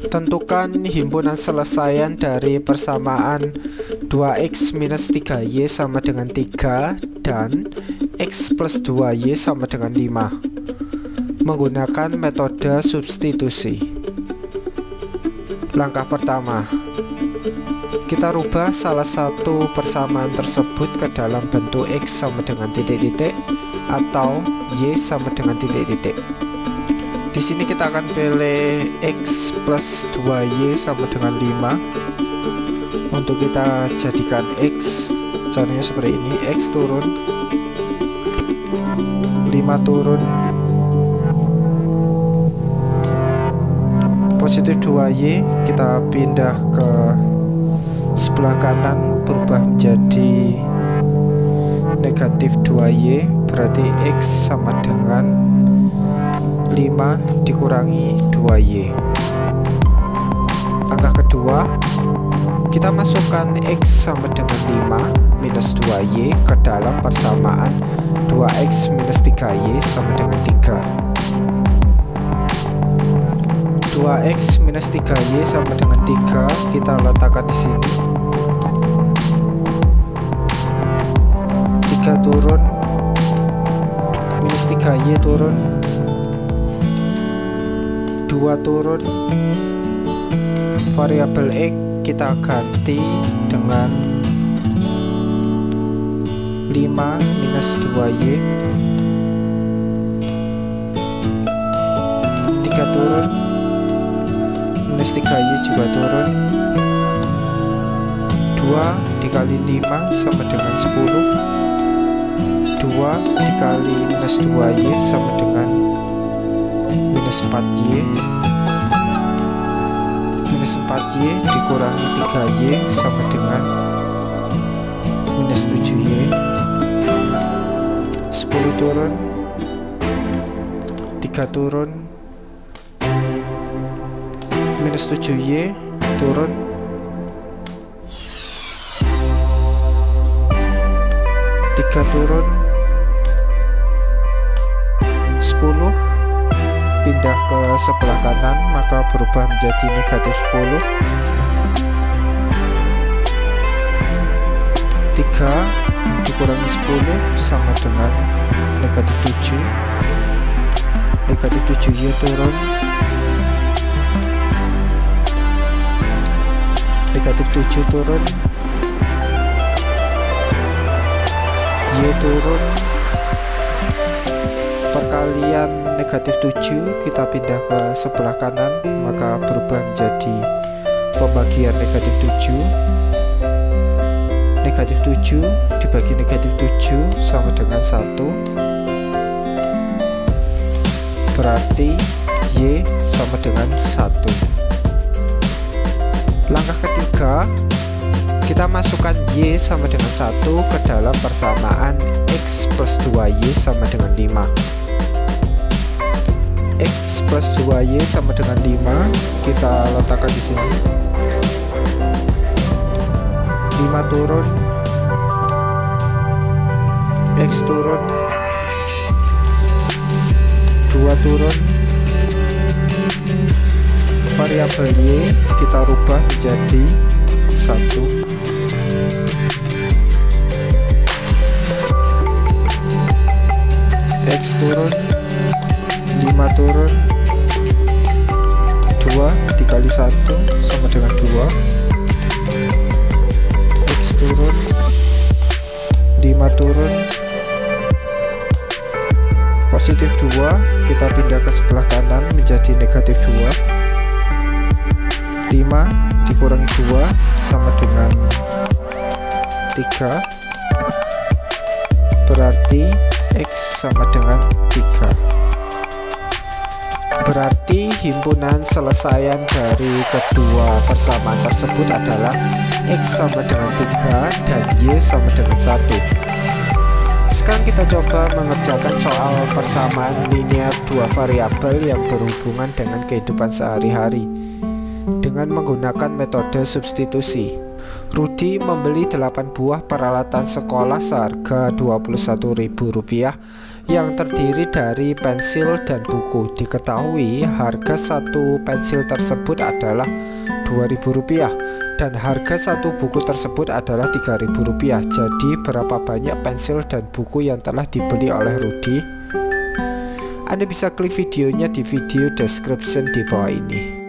Tentukan himpunan selesaian dari persamaan 2x minus 3y sama dengan 3 dan x plus 2y sama dengan 5 menggunakan metode substitusi. Langkah pertama, kita rubah salah satu persamaan tersebut ke dalam bentuk x sama dengan titik-titik atau y sama dengan titik-titik. Di sini kita akan pilih x plus 2y sama dengan 5. Untuk kita jadikan x, caranya seperti ini: x turun, 5 turun, positif 2y, kita pindah ke sebelah kanan, berubah menjadi negatif 2y, berarti x sama dengan 5 dikurangi 2y. Langkah kedua, kita masukkan x sama dengan 5 minus 2y ke dalam persamaan 2x minus 3y sama dengan 3. 2x minus 3y sama dengan 3 kita letakkan di sini. 3 turun, minus 3y turun, 2 turun, variabel x kita ganti dengan 5 minus 2y, 3 turun, minus 3y juga turun, 2 dikali 5 sama dengan 10, 2 dikali minus 2y sama dengan minus 4y, minus 4y dikurangi 3y sama dengan minus 7y, 10 turun, 3 turun, minus 7y turun, 3 turun, 10 pindah ke sebelah kanan, maka berubah menjadi negatif 10. 3 dikurangi 10 sama dengan negatif 7. Negatif 7y turun, negatif 7 turun, y turun, perkalian negatif 7 kita pindah ke sebelah kanan, maka berubah menjadi pembagian negatif 7. Negatif 7 dibagi negatif 7 sama dengan 1, berarti y sama dengan 1. Langkah ketiga, kita masukkan y sama dengan 1 ke dalam persamaan x plus 2y sama dengan 5. X plus 2y sama dengan 5 kita letakkan di sini. 5 turun, x turun, 2 turun, variabel y kita rubah menjadi 1. X turun, 5 turun, 2 dikali 1 sama dengan 2. X turun, 5 turun, positif 2 kita pindah ke sebelah kanan menjadi negatif 2. 5 dikurangi 2 sama dengan 3, berarti x sama dengan 3. Berarti himpunan selesaian dari kedua persamaan tersebut adalah x sama dengan 3 dan y sama dengan 1. Sekarang kita coba mengerjakan soal persamaan linear dua variabel yang berhubungan dengan kehidupan sehari-hari dengan menggunakan metode substitusi. Rudi membeli 8 buah peralatan sekolah seharga Rp21.000 yang terdiri dari pensil dan buku. Diketahui harga satu pensil tersebut adalah Rp2.000 dan harga satu buku tersebut adalah Rp3.000. Jadi berapa banyak pensil dan buku yang telah dibeli oleh Rudy? Anda bisa klik videonya di video description di bawah ini.